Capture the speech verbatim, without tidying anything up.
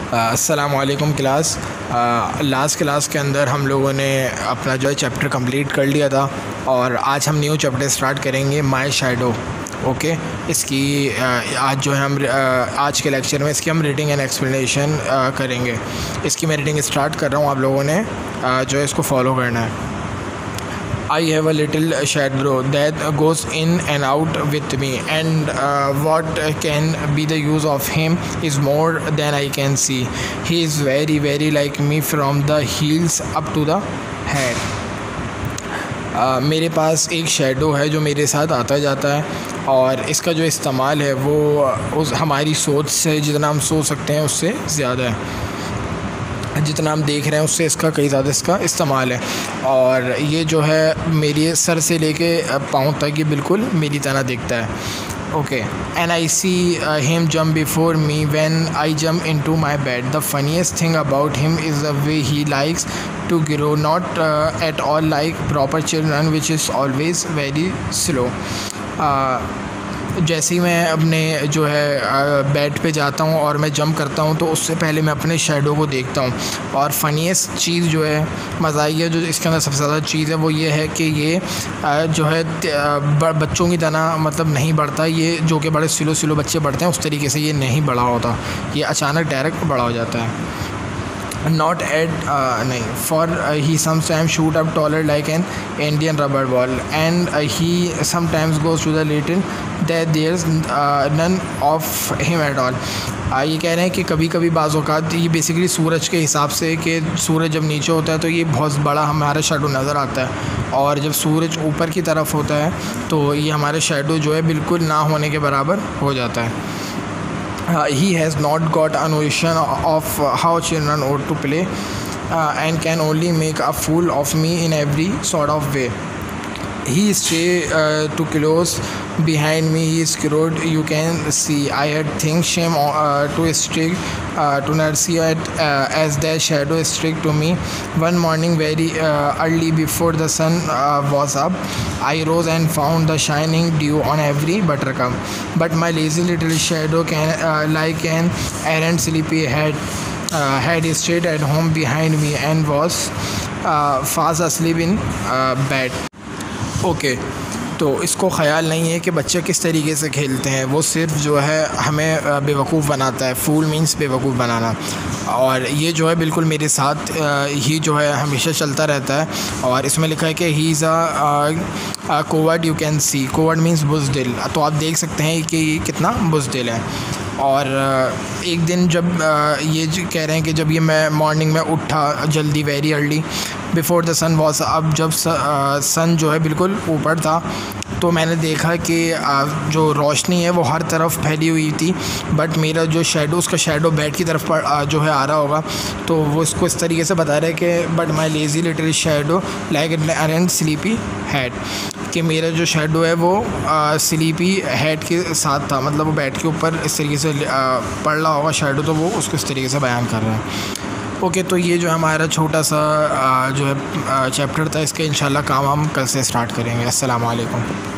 अस्सलाम वालेकुम class. Last class के अंदर हम लोगों ने अपना जो है चैप्टर कंप्लीट कर लिया था और आज हम न्यू चैप्टर स्टार्ट करेंगे माय शैडो। ओके, इसकी आज जो है हम आज के लेक्चर में इसकी हम रीडिंग एंड एक्सप्लेनेशन करेंगे। इसकी मैं रीडिंग स्टार्ट कर रहा हूँ, आप लोगों ने जो है इसको फॉलो करना है। I have a little shadow that goes in and out with me, and uh, what can be the use of him is more than I can see. He is very very like me from the heels up to the head. uh, मेरे पास एक shadow है जो मेरे साथ आता जाता है और इसका जो इस्तेमाल है वो उस हमारी सोच से जितना हम सोच सकते हैं उससे ज़्यादा है, जितना हम देख रहे हैं उससे इसका कई ज़्यादा इसका इस्तेमाल है। और ये जो है मेरे सर से लेके पाँव तक ये बिल्कुल मेरी तरह दिखता है। Okay, and I see him jump before me when I jump into my bed. The funniest thing about him is the way he likes to grow, not at all like proper children which is always very slow. जैसे ही मैं अपने जो है bed पे जाता हूँ और मैं जंप करता हूँ तो उससे पहले मैं अपने शैडो को देखता हूँ। और फ़नीएस्ट चीज़ जो है, मज़ाहिया जो इसके अंदर सबसे ज़्यादा चीज़ है वो ये है कि ये जो है बच्चों की तरह मतलब नहीं बढ़ता, ये जो कि बड़े स्लो स्लो बच्चे बढ़ते हैं उस तरीके से ये नहीं बड़ा होता, ये अचानक डायरेक्ट बड़ा हो जाता है। Not at uh, नहीं for uh, he sometimes shoot up taller like an Indian rubber ball, and uh, he sometimes goes to the little that there's uh, none of him at all. uh, ये कह रहे हैं कि कभी कभी बाज़ औक़ात ये बेसिकली सूरज के हिसाब से कि सूरज जब नीचे होता है तो ये बहुत बड़ा हमारा शेडो नज़र आता है, और जब सूरज ऊपर की तरफ होता है तो ये हमारे शेडो जो है बिल्कुल ना होने के बराबर हो जाता है। Uh, he has not got a notion of how children ought to play uh, and can only make a fool of me in every sort of way. He stay uh, too close behind me, he is crowd, you can see. I had think shame uh, to stick uh, to nursery at, uh, as their shadow stick to me. One morning very uh, early before the sun uh, was up, I rose and found the shining dew on every buttercup. But my lazy little shadow can uh, like an errant sleepy head uh, had stayed at home behind me and was uh, fast asleep in uh, bed. Okay okay, तो इसको ख़याल नहीं है कि बच्चे किस तरीके से खेलते हैं, वो सिर्फ जो है हमें बेवकूफ़ बनाता है। फूल मीन्स बेवकूफ़ बनाना, और ये जो है बिल्कुल मेरे साथ ही जो है हमेशा चलता रहता है। और इसमें लिखा है कि he is a coward you can see. Coward means बुज़दिल, तो आप देख सकते हैं कि ये कितना बुज़दिल है। और एक दिन जब ये कह रहे हैं कि जब ये मैं मॉर्निंग में उठा जल्दी, very early before the sun was up, जब सन जो है बिल्कुल ऊपर था तो मैंने देखा कि जो रोशनी है वो हर तरफ फैली हुई थी, बट मेरा जो शेडो, उसका शेडो बेड की तरफ पर जो है आ रहा होगा, तो वो इसको इस तरीके से बता रहा है कि but my lazy little shadow like an arrant sleepy head, कि मेरा जो शेडो है वो स्लीपी हेड के साथ था, मतलब वो बेड के ऊपर इस तरीके से पड़ रहा होगा शेडो, तो वो उसको इस तरीके से बयान कर रहा है। ओके okay, तो ये जो हमारा छोटा सा जो है चैप्टर था, इसके इंशाल्लाह काम हम कल से स्टार्ट करेंगे। अस्सलाम वालेकुम।